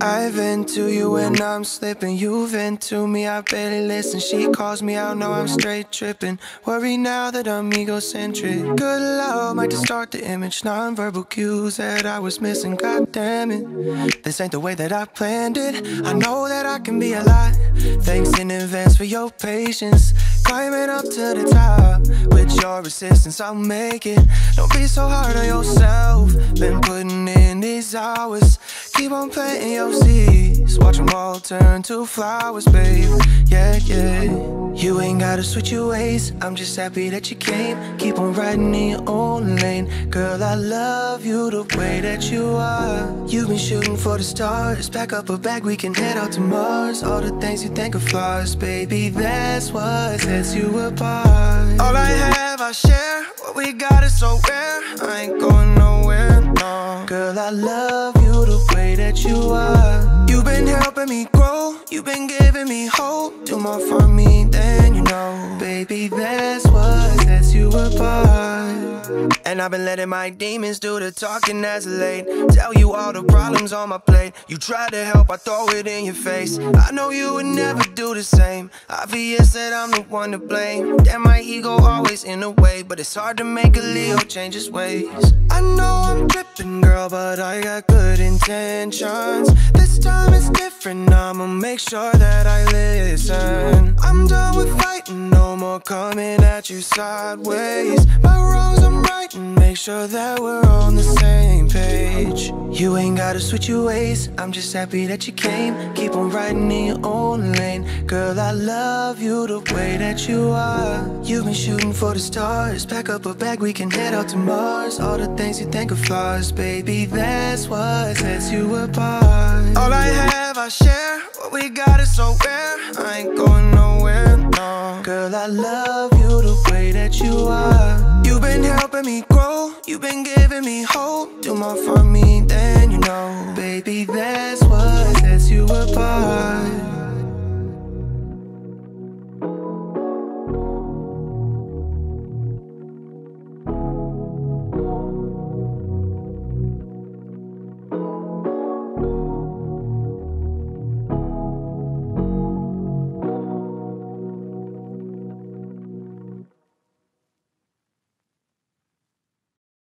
I vent to you when I'm slipping, you vent to me, I barely listen. She calls me out, know I'm straight tripping. Worry now that I'm egocentric. Good love might distort the image, non-verbal cues that I was missing. God damn it, this ain't the way that I planned it. I know that I can be a lot. Thanks in advance for your patience. Climbing up to the top, with your assistance I'll make it. Don't be so hard on yourself, been putting in these hours. Keep on planting your seeds, watch them all turn to flowers, babe. Yeah, yeah. You ain't gotta switch your ways, I'm just happy that you came. Keep on riding in your own lane. Girl, I love you the way that you are. You've been shooting for the stars. Pack up a bag, we can head out to Mars. All the things you think are flaws, baby, that's what sets you apart. All I have, I share. What we got is so rare. I ain't going nowhere, no. Girl, I love you the way that you are. You've been helping me grow, you've been giving me hope. Do more for me than you know, baby, that's what sets you apart. And I've been letting my demons do the talking as of late. Tell you all the problems on my plate. You try to help, I throw it in your face. I know you would never do the same. Obvious that I'm the one to blame. Damn, my ego always in the way, but it's hard to make a Leo change his ways. I know I'm tripping, girl, but I got good intentions. This time it's different, I'ma make sure that I listen. I'm done with fighting, no more coming at you sideways. My wrongs I'm righting, make sure that we're on the same page. You ain't gotta switch your ways, I'm just happy that you came. Keep on riding in your own lane. Girl, I love you the way that you are. You've been shooting for the stars. Pack up a bag, we can head out to Mars. All the things you think are flaws, baby, that's what sets you apart. All I have, I share. What we got is so rare. I ain't going nowhere, no. Girl, I love you the way that you are. You've been helping me grow, you've been giving me hope. Do more for me